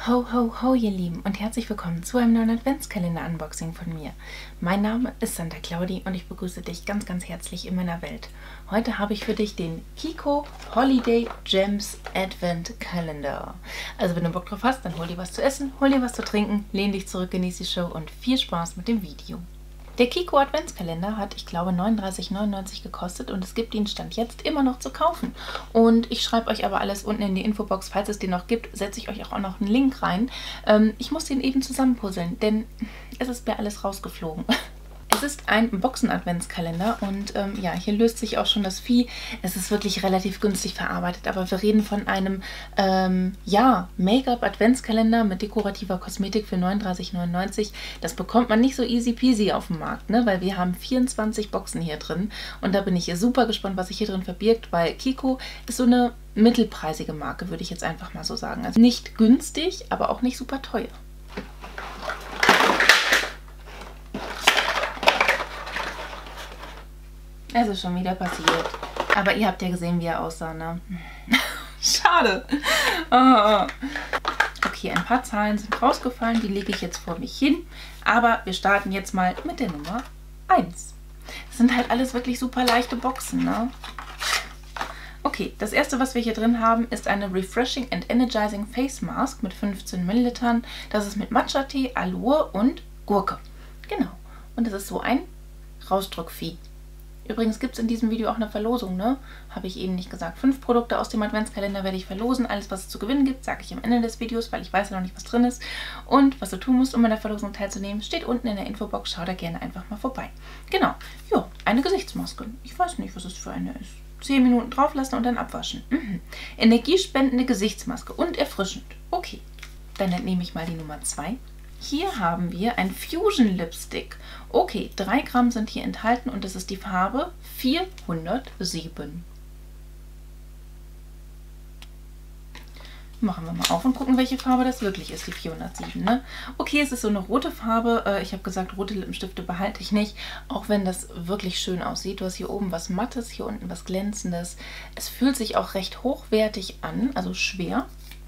Ho, ho, ho, ihr Lieben und herzlich willkommen zu einem neuen Adventskalender-Unboxing von mir. Mein Name ist Santa Claudi und ich begrüße dich ganz, ganz herzlich in meiner Welt. Heute habe ich für dich den Kiko Holiday Gems Advent Calendar. Also wenn du Bock drauf hast, dann hol dir was zu essen, hol dir was zu trinken, lehn dich zurück, genieß die Show und viel Spaß mit dem Video. Der Kiko Adventskalender hat, ich glaube, 39,99 gekostet und es gibt ihn Stand jetzt immer noch zu kaufen. Und ich schreibe euch aber alles unten in die Infobox, falls es den noch gibt, setze ich euch auch noch einen Link rein. Ich muss den eben zusammenpuzzeln, denn es ist mir alles rausgeflogen. Es ist ein Boxen-Adventskalender und ja, hier löst sich auch schon das Vieh. Es ist wirklich relativ günstig verarbeitet, aber wir reden von einem ja, Make-up-Adventskalender mit dekorativer Kosmetik für 39,99. Das bekommt man nicht so easy peasy auf dem Markt, ne? Weil wir haben 24 Boxen hier drin und da bin ich super gespannt, was sich hier drin verbirgt, weil Kiko ist so eine mittelpreisige Marke, würde ich jetzt einfach mal so sagen. Also nicht günstig, aber auch nicht super teuer. Es ist schon wieder passiert. Aber ihr habt ja gesehen, wie er aussah, ne? Schade. Oh. Okay, ein paar Zahlen sind rausgefallen. Die lege ich jetzt vor mich hin. Aber wir starten jetzt mal mit der Nummer 1. Das sind halt alles wirklich super leichte Boxen, ne? Okay, das erste, was wir hier drin haben, ist eine Refreshing and Energizing Face Mask mit 15 Millilitern. Das ist mit Matcha-Tee, Aloe und Gurke. Genau. Und das ist so ein Rausdrückvieh. Übrigens gibt es in diesem Video auch eine Verlosung, ne? Habe ich eben nicht gesagt. 5 Produkte aus dem Adventskalender werde ich verlosen. Alles, was es zu gewinnen gibt, sage ich am Ende des Videos, weil ich weiß ja noch nicht, was drin ist. Und was du tun musst, um an der Verlosung teilzunehmen, steht unten in der Infobox. Schau da gerne einfach mal vorbei. Genau. Jo, eine Gesichtsmaske. Ich weiß nicht, was es für eine ist. 10 Minuten drauf lassen und dann abwaschen. Energiespendende Gesichtsmaske und erfrischend. Okay, dann entnehme ich mal die Nummer 2. Hier haben wir ein Fusion Lipstick. Okay, 3 Gramm sind hier enthalten und das ist die Farbe 407. Machen wir mal auf und gucken, welche Farbe das wirklich ist, die 407. Ne? Okay, es ist so eine rote Farbe. Ich habe gesagt, rote Lippenstifte behalte ich nicht, auch wenn das wirklich schön aussieht. Du hast hier oben was Mattes, hier unten was Glänzendes. Es fühlt sich auch recht hochwertig an, also schwer.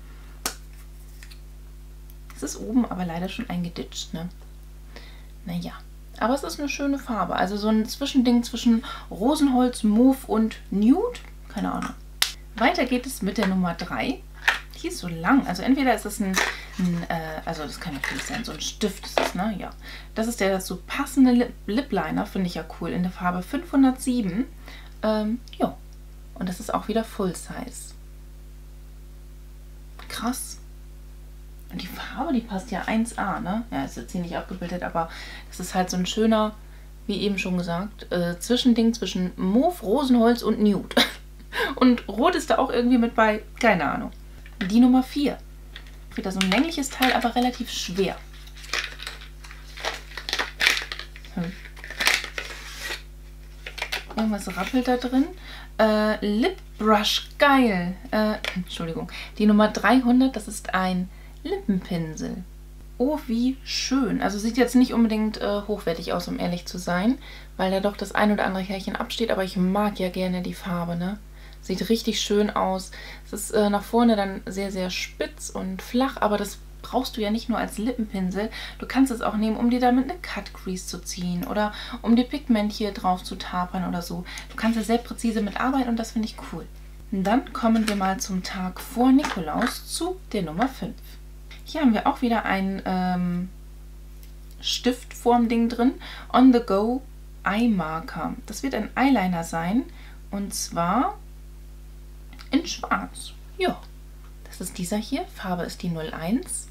Es ist oben aber leider schon eingeditscht, ne? Naja, aber es ist eine schöne Farbe. Also so ein Zwischending zwischen Rosenholz, Mauve und Nude. Keine Ahnung. Weiter geht es mit der Nummer 3. Die ist so lang. Also entweder ist es also das kann natürlich sein, so ein Stift ist es, ne? Ja. Das ist der so passende Lip Liner, finde ich ja cool, in der Farbe 507. Ja. Und das ist auch wieder Full Size. Krass. Und die Farbe, die passt ja 1A, ne? Ja, ist jetzt hier nicht abgebildet, aber das ist halt so ein schöner, wie eben schon gesagt, Zwischending zwischen Mauve, Rosenholz und Nude. Und Rot ist da auch irgendwie mit bei, keine Ahnung. Die Nummer 4. Wieder so ein längliches Teil, aber relativ schwer. Irgendwas rappelt da drin. Lip Brush, geil. Entschuldigung. Die Nummer 300, das ist ein Lippenpinsel. Oh, wie schön. Also sieht jetzt nicht unbedingt hochwertig aus, um ehrlich zu sein, weil da doch das ein oder andere Härchen absteht, aber ich mag ja gerne die Farbe, ne? Sieht richtig schön aus. Es ist nach vorne dann sehr, sehr spitz und flach, aber das brauchst du ja nicht nur als Lippenpinsel. Du kannst es auch nehmen, um dir damit eine Cut Crease zu ziehen oder um dir Pigment hier drauf zu tapern oder so. Du kannst ja sehr präzise mitarbeiten und das finde ich cool. Und dann kommen wir mal zum Tag vor Nikolaus zu der Nummer 5. Hier haben wir auch wieder ein Stiftform-Ding drin. On the Go Eye Marker. Das wird ein Eyeliner sein. Und zwar in schwarz. Ja, das ist dieser hier. Farbe ist die 01.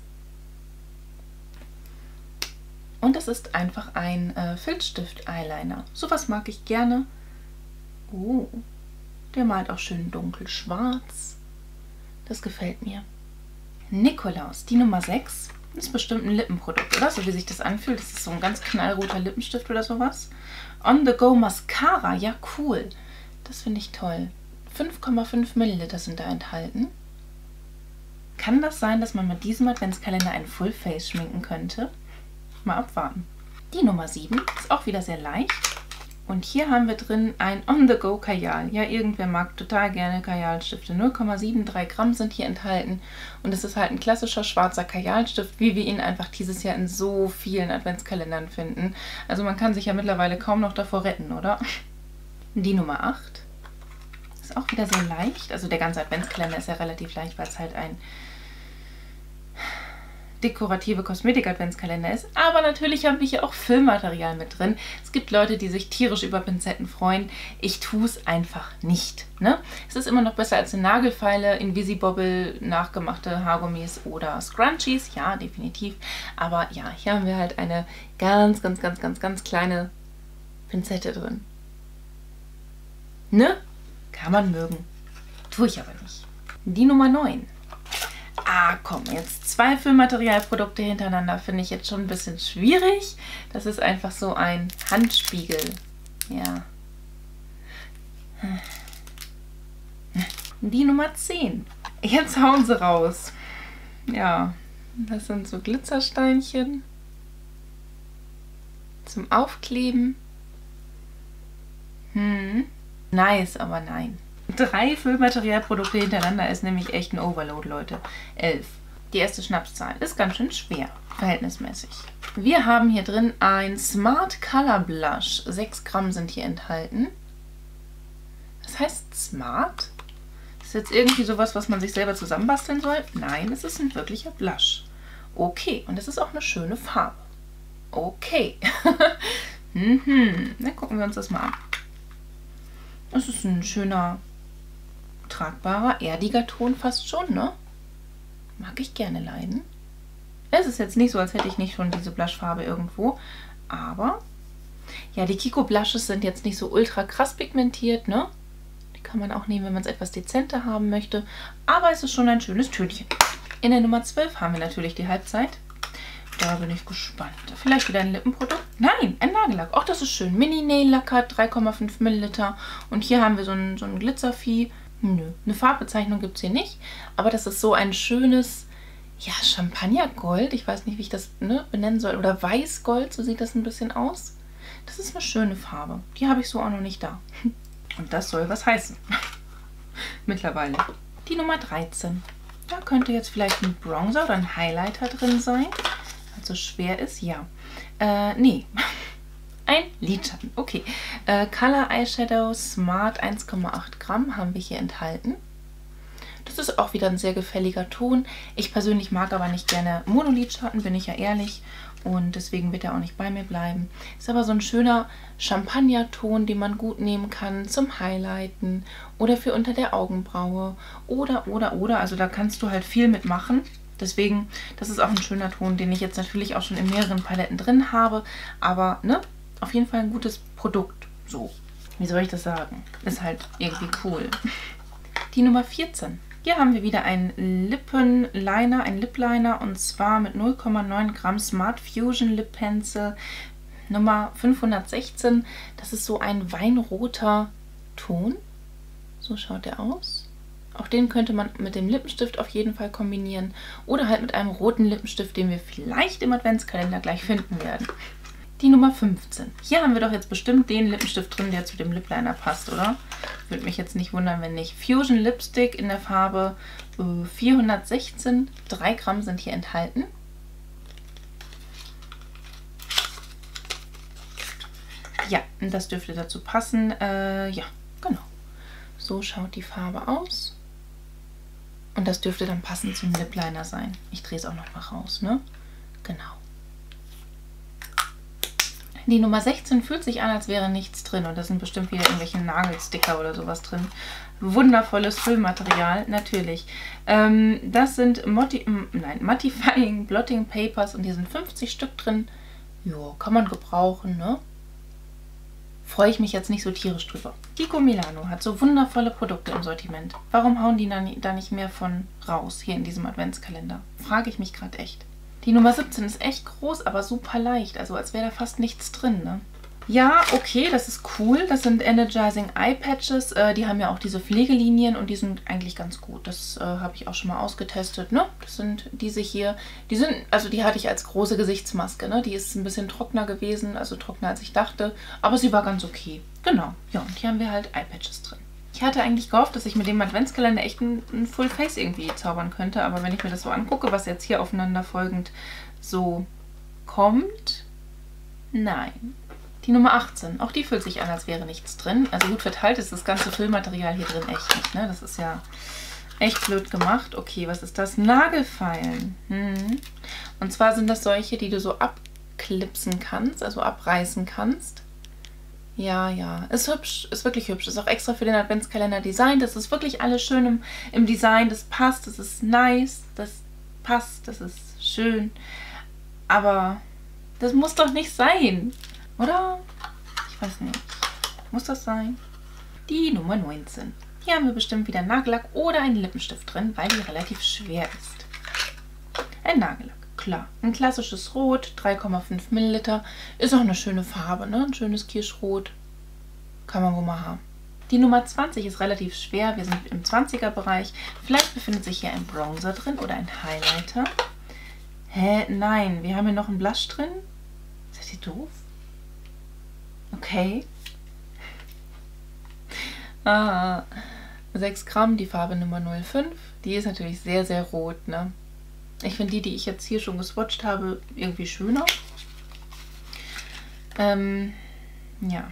Und das ist einfach ein Filzstift-Eyeliner. Sowas mag ich gerne. Oh, der malt auch schön dunkelschwarz. Das gefällt mir. Nikolaus, die Nummer 6, ist bestimmt ein Lippenprodukt, oder? So wie sich das anfühlt. Das ist so ein ganz knallroter Lippenstift oder sowas. On the Go Mascara, ja cool. Das finde ich toll. 5,5 Milliliter sind da enthalten. Kann das sein, dass man mit diesem Adventskalender ein Full Face schminken könnte? Mal abwarten. Die Nummer 7 ist auch wieder sehr leicht. Und hier haben wir drin ein On-the-Go Kajal. Ja, irgendwer mag total gerne Kajalstifte. 0,73 Gramm sind hier enthalten. Und es ist halt ein klassischer schwarzer Kajalstift, wie wir ihn einfach dieses Jahr in so vielen Adventskalendern finden. Also man kann sich ja mittlerweile kaum noch davor retten, oder? Die Nummer 8 ist auch wieder sehr leicht. Also der ganze Adventskalender ist ja relativ leicht, weil es halt ein dekorative Kosmetik-Adventskalender ist. Aber natürlich haben wir hier auch Füllmaterial mit drin. Es gibt Leute, die sich tierisch über Pinzetten freuen. Ich tue es einfach nicht. Ne? Es ist immer noch besser als eine Nagelfeile, Invisibobble, nachgemachte Haargummis oder Scrunchies. Ja, definitiv. Aber ja, hier haben wir halt eine ganz kleine Pinzette drin. Ne? Kann man mögen. Tue ich aber nicht. Die Nummer 9. Ah, komm, jetzt 2 Füllmaterialprodukte hintereinander finde ich jetzt schon ein bisschen schwierig. Das ist einfach so ein Handspiegel. Ja. Die Nummer 10. Jetzt hauen sie raus. Ja, das sind so Glitzersteinchen zum Aufkleben. Nice, aber nein. 3 Füllmaterialprodukte hintereinander ist nämlich echt ein Overload, Leute. 11. Die erste Schnapszahl ist ganz schön schwer, verhältnismäßig. Wir haben hier drin ein Smart Color Blush. 6 Gramm sind hier enthalten. Das heißt Smart? Ist jetzt irgendwie sowas, was man sich selber zusammenbasteln soll? Nein, es ist ein wirklicher Blush. Okay, und es ist auch eine schöne Farbe. Okay. Dann gucken wir uns das mal an. Es ist ein schöner, tragbarer, erdiger Ton fast schon, ne? Mag ich gerne leiden. Es ist jetzt nicht so, als hätte ich nicht schon diese Blushfarbe irgendwo. Aber, ja, die Kiko Blushes sind jetzt nicht so ultra krass pigmentiert, ne? Die kann man auch nehmen, wenn man es etwas dezenter haben möchte. Aber es ist schon ein schönes Tönchen. In der Nummer 12 haben wir natürlich die Halbzeit. Da bin ich gespannt. Vielleicht wieder ein Lippenprodukt? Nein, ein Nagellack. Ach, das ist schön. Mini Nail Lacquer, 3,5 Milliliter. Und hier haben wir so ein Glitzervieh. Nö, eine Farbbezeichnung gibt es hier nicht. Aber das ist so ein schönes, ja, Champagnergold. Ich weiß nicht, wie ich das benennen soll. Oder Weißgold, so sieht das ein bisschen aus. Das ist eine schöne Farbe. Die habe ich so auch noch nicht da. Und das soll was heißen. Mittlerweile. Die Nummer 13. Da könnte jetzt vielleicht ein Bronzer oder ein Highlighter drin sein. So schwer ist, ja. Nee. Ein Lidschatten. Okay. Color Eyeshadow Smart 1,8 Gramm haben wir hier enthalten. Das ist auch wieder ein sehr gefälliger Ton. Ich persönlich mag aber nicht gerne Monolidschatten, bin ich ja ehrlich. Und deswegen wird er auch nicht bei mir bleiben. Ist aber so ein schöner Champagnerton, den man gut nehmen kann zum Highlighten oder für unter der Augenbraue. Oder. Also da kannst du halt viel mitmachen. Deswegen, das ist auch ein schöner Ton, den ich jetzt natürlich auch schon in mehreren Paletten drin habe. Aber, ne, auf jeden Fall ein gutes Produkt. So, wie soll ich das sagen? Ist halt irgendwie cool. Die Nummer 14. Hier haben wir wieder einen Lippenliner, einen Lip Liner. Und zwar mit 0,9 Gramm Smart Fusion Lip Pencil. Nummer 516. Das ist so ein weinroter Ton. So schaut der aus. Auch den könnte man mit dem Lippenstift auf jeden Fall kombinieren. Oder halt mit einem roten Lippenstift, den wir vielleicht im Adventskalender gleich finden werden. Die Nummer 15. Hier haben wir doch jetzt bestimmt den Lippenstift drin, der zu dem Lip Liner passt, oder? Würde mich jetzt nicht wundern, wenn nicht. Fusion Lipstick in der Farbe 416. 3 Gramm sind hier enthalten. Ja, und das dürfte dazu passen. Ja, genau. So schaut die Farbe aus. Und das dürfte dann passend zum Lip Liner sein. Ich drehe es auch noch mal raus, ne? Genau. Die Nummer 16 fühlt sich an, als wäre nichts drin. Und da sind bestimmt wieder irgendwelche Nagelsticker oder sowas drin. Wundervolles Füllmaterial, natürlich. Das sind Mattifying Blotting Papers. Und hier sind 50 Stück drin. Jo, kann man gebrauchen, ne? Freue ich mich jetzt nicht so tierisch drüber. Kiko Milano hat so wundervolle Produkte im Sortiment. Warum hauen die da nicht mehr von raus hier in diesem Adventskalender? Frage ich mich gerade echt. Die Nummer 17 ist echt groß, aber super leicht. Also als wäre da fast nichts drin, ne? Ja, okay, das ist cool. Das sind Energizing Eye Patches. Die haben ja auch diese Pflegelinien und die sind eigentlich ganz gut. Das habe ich auch schon mal ausgetestet, ne? Das sind diese hier. Die sind, also die hatte ich als große Gesichtsmaske, ne? Die ist ein bisschen trockener gewesen, also trockener als ich dachte. Aber sie war ganz okay. Genau. Ja, und hier haben wir halt Eye Patches drin. Ich hatte eigentlich gehofft, dass ich mit dem Adventskalender echt ein Full Face irgendwie zaubern könnte. Aber wenn ich mir das so angucke, was jetzt hier aufeinander folgend so kommt, nein. Die Nummer 18, auch die fühlt sich an, als wäre nichts drin. Also gut verteilt ist das ganze Füllmaterial hier drin echt nicht, ne? Das ist ja echt blöd gemacht. Okay, was ist das? Nagelfeilen. Und zwar sind das solche, die du so abklipsen kannst, also abreißen kannst. Ja, ja, ist hübsch, ist wirklich hübsch. Ist auch extra für den Adventskalender designt. Das ist wirklich alles schön im Design. Das passt, das ist nice, das passt, das ist schön. Aber das muss doch nicht sein. Oder? Ich weiß nicht. Muss das sein? Die Nummer 19. Hier haben wir bestimmt wieder Nagellack oder einen Lippenstift drin, weil die relativ schwer ist. Ein Nagellack, klar. Ein klassisches Rot, 3,5 Milliliter. Ist auch eine schöne Farbe, ne? Ein schönes Kirschrot. Kann man wohl mal haben. Die Nummer 20 ist relativ schwer. Wir sind im 20er-Bereich. Vielleicht befindet sich hier ein Bronzer drin oder ein Highlighter. Hä? Nein. Wir haben hier noch einen Blush drin. Seid ihr doof? Okay. 6 Gramm, die Farbe Nummer 05. Die ist natürlich sehr, sehr rot, ne? Ich finde die ich jetzt hier schon geswatcht habe, irgendwie schöner. Ja.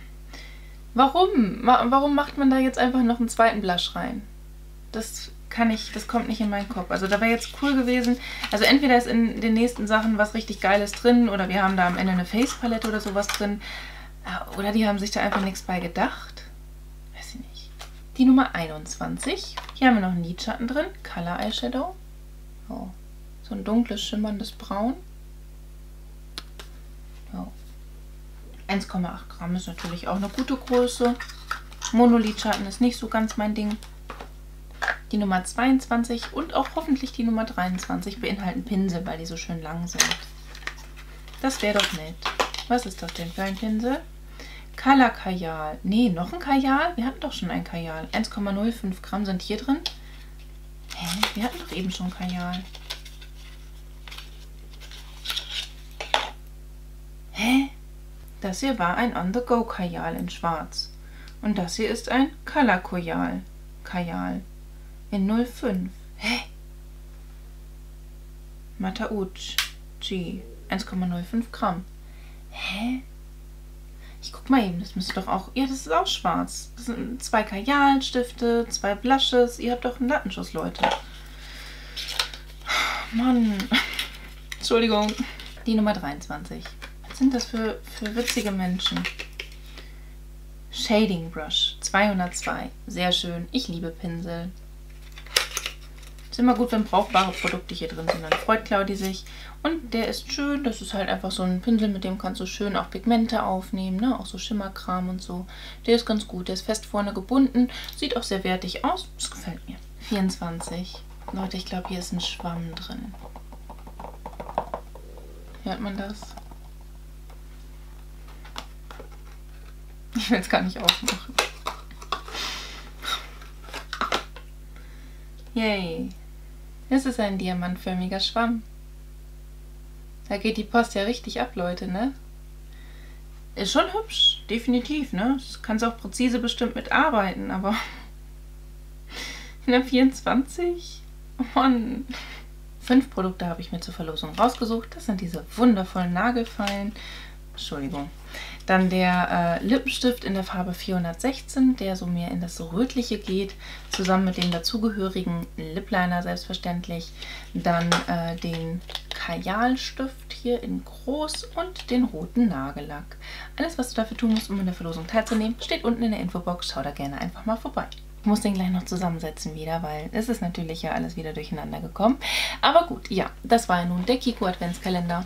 Warum macht man da jetzt einfach noch einen zweiten Blush rein? Das kommt nicht in meinen Kopf. Also da wäre jetzt cool gewesen. Also entweder ist in den nächsten Sachen was richtig Geiles drin oder wir haben da am Ende eine Face-Palette oder sowas drin. Oder die haben sich da einfach nichts bei gedacht. Weiß ich nicht. Die Nummer 21. Hier haben wir noch einen Lidschatten drin. Color Eyeshadow. Oh. So ein dunkles, schimmerndes Braun. Oh. 1,8 Gramm ist natürlich auch eine gute Größe. Monolidschatten ist nicht so ganz mein Ding. Die Nummer 22 und auch hoffentlich die Nummer 23 beinhalten Pinsel, weil die so schön lang sind. Das wäre doch nett. Was ist das denn für ein Pinsel? Color Kajal. Nee, noch ein Kajal? Wir hatten doch schon ein Kajal. 1,05 Gramm sind hier drin. Hä? Wir hatten doch eben schon Kajal. Hä? Das hier war ein On-the-Go Kajal in schwarz. Und das hier ist ein Color Kajal in 05. Hä? Matauch G. 1,05 Gramm. Hä? Ich guck mal eben, das müsste doch auch... Ja, das ist auch schwarz. Das sind 2 Kajalstifte, 2 Blushes. Ihr habt doch einen Lattenschuss, Leute. Mann. Entschuldigung. Die Nummer 23. Was sind das für witzige Menschen? Shading Brush 202. Sehr schön. Ich liebe Pinsel. Ist immer gut, wenn brauchbare Produkte hier drin sind. Dann freut Claudi sich. Und der ist schön. Das ist halt einfach so ein Pinsel, mit dem kannst du schön auch Pigmente aufnehmen. Ne? Auch so Schimmerkram und so. Der ist ganz gut. Der ist fest vorne gebunden. Sieht auch sehr wertig aus. Das gefällt mir. 24. Leute, ich glaube, hier ist ein Schwamm drin. Hört man das? Ich will es gar nicht aufmachen. Yay. Es ist ein diamantförmiger Schwamm. Da geht die Post ja richtig ab, Leute, ne? Ist schon hübsch, definitiv, ne? Das kannst auch präzise bestimmt mitarbeiten, aber... In der 24? Oh Mann. 5 Produkte habe ich mir zur Verlosung rausgesucht. Das sind diese wundervollen Nagelfeilen. Entschuldigung. Dann der Lippenstift in der Farbe 416, der so mehr in das Rötliche geht, zusammen mit dem dazugehörigen Lip Liner selbstverständlich. Dann den Kajalstift hier in groß und den roten Nagellack. Alles, was du dafür tun musst, um in der Verlosung teilzunehmen, steht unten in der Infobox. Schau da gerne einfach mal vorbei. Ich muss den gleich noch zusammensetzen wieder, weil es ist natürlich ja alles wieder durcheinander gekommen. Aber gut, ja, das war ja nun der Kiko Adventskalender.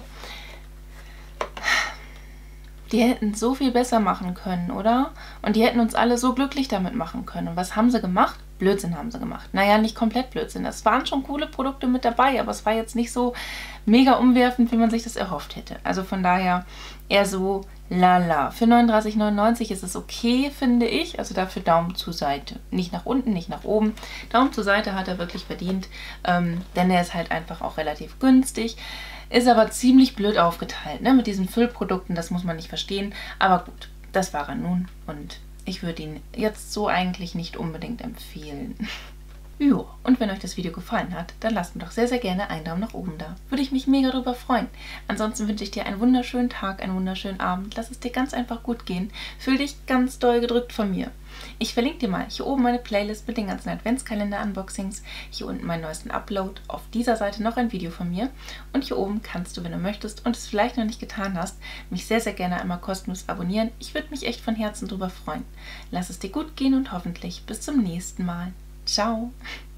Die hätten so viel besser machen können, oder? Und die hätten uns alle so glücklich damit machen können. Und was haben sie gemacht? Blödsinn haben sie gemacht. Naja, nicht komplett Blödsinn. Es waren schon coole Produkte mit dabei, aber es war jetzt nicht so mega umwerfend, wie man sich das erhofft hätte. Also von daher eher so, lala. Für 39,99 ist es okay, finde ich. Also dafür Daumen zur Seite. Nicht nach unten, nicht nach oben. Daumen zur Seite hat er wirklich verdient, denn er ist halt einfach auch relativ günstig. Ist aber ziemlich blöd aufgeteilt, ne? Mit diesen Füllprodukten, das muss man nicht verstehen. Aber gut, das war er nun und ich würde ihn jetzt so eigentlich nicht unbedingt empfehlen. Jo, und wenn euch das Video gefallen hat, dann lasst mir doch sehr, sehr gerne einen Daumen nach oben da. Würde ich mich mega drüber freuen. Ansonsten wünsche ich dir einen wunderschönen Tag, einen wunderschönen Abend. Lass es dir ganz einfach gut gehen. Fühl dich ganz doll gedrückt von mir. Ich verlinke dir mal hier oben meine Playlist mit den ganzen Adventskalender-Unboxings. Hier unten meinen neuesten Upload. Auf dieser Seite noch ein Video von mir. Und hier oben kannst du, wenn du möchtest und es vielleicht noch nicht getan hast, mich sehr, sehr gerne einmal kostenlos abonnieren. Ich würde mich echt von Herzen drüber freuen. Lass es dir gut gehen und hoffentlich bis zum nächsten Mal. Ciao!